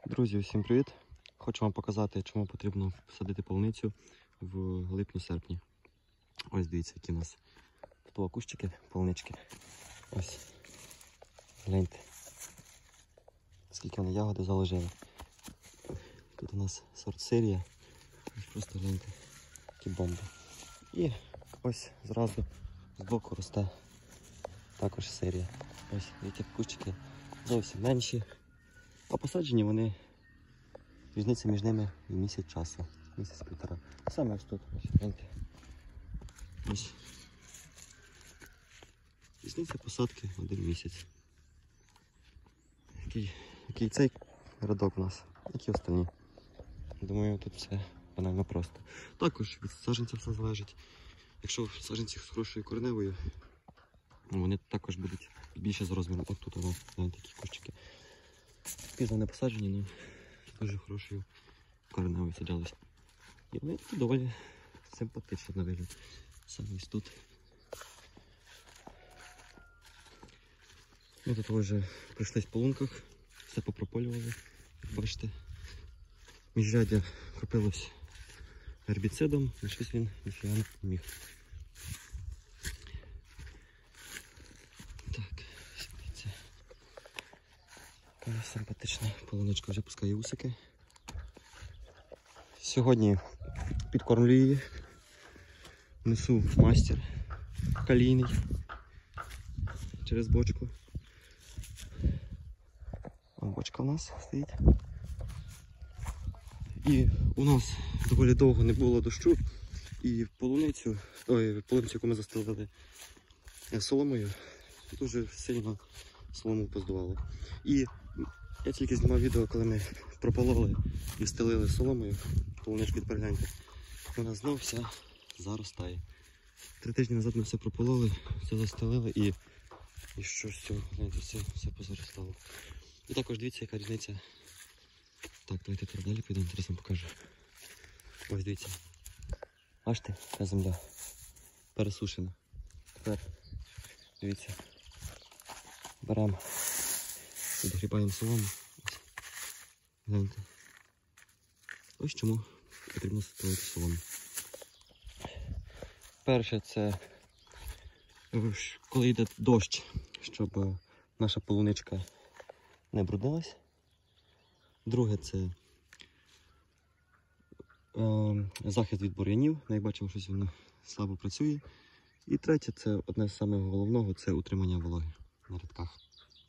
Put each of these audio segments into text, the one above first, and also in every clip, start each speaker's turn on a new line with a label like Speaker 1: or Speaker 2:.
Speaker 1: Друзі, усім привіт! Хочу вам показати, чому потрібно садити полуницю в липні-серпні. Ось дивіться, які у нас тут кущики, полунички. Ось. Гляньте, скільки вони ягоди заложили. Тут у нас сорт Сирія. Ось просто гляньте, які бомби. І ось зразу збоку росте також Сирія. Ось, які кущики зовсім менші. А посаджені вони, різниця між ними і місяць часу, місяць-півтора. Саме ось тут, ось, гляньте. Ось. Різниця посадки 1 місяць. Який цей рядок у нас, як і останні. Думаю, тут все банально просто. Також від саджанця все залежить. Якщо саджанці з хорошою кореневою, вони також будуть більше з розміром. Ось тут воно, гляньте, такі кущики. Пізно не посаджені, але дуже хорошою кореневою саджалися. І вони доволі симпатичні на вигляд. Саме ось тут. Ми тут вже пройшлись по лунках, все попрополювали, як бачите. Міжряддя кропилось гербіцидом, на щось він ніфіга не міг. Так, дивіться. Така симпатична полуничка вже пускає усики. Сьогодні підкормлю її, несу мастер калійний через бочку. Бочка у нас стоїть. І у нас доволі довго не було дощу, і полуницю, яку ми застелили соломою, дуже сильно солому поздувало. І я тільки знімав відео, коли ми пропололи і стелили соломою, полуничку перегляньте, вона знов вся заростає. 3 тижні назад ми все пропололи, все застелили і що з цього, гляньте, все позаростало. І також дивіться, яка різниця. Так, давайте тут далі підемо, зараз вам покажу. Ось дивіться. Бачите, яка земля пересушена. Тепер, дивіться, беремо, підгрібаємо солому. Гляньте. Ось чому потрібно ставити солому. Перше, це коли йде дощ, щоб наша полуничка не брудилась. Друге, це захист від бур'янів. Як бачимо, щось воно слабо працює. І третє, це одне з самого головного, це утримання вологи на рядках.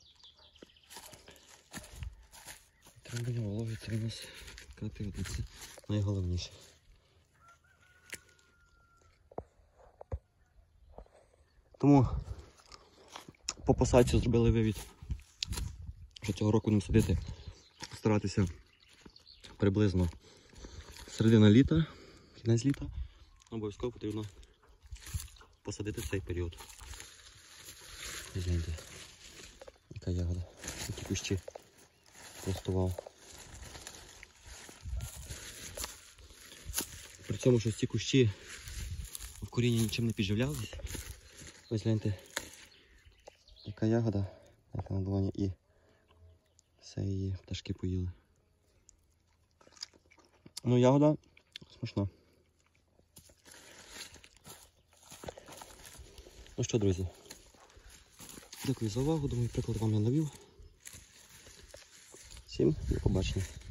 Speaker 1: Утримання вологи, це у нас це найголовніше. Тому по посадці зробили вивід, що цього року будемо садити, старатися приблизно середина літа, кінець літа, обов'язково потрібно посадити в цей період. Гляньте, яка ягода, які кущі простував. При цьому, що ці кущі в корінні нічим не підживлялись. Ось гляньте, яка ягода, яка на долоні, і все її пташки поїли. Ну, ягода смачна. Ну що, друзі, дякую за увагу, думаю, приклад вам я навів. Всім до побачення.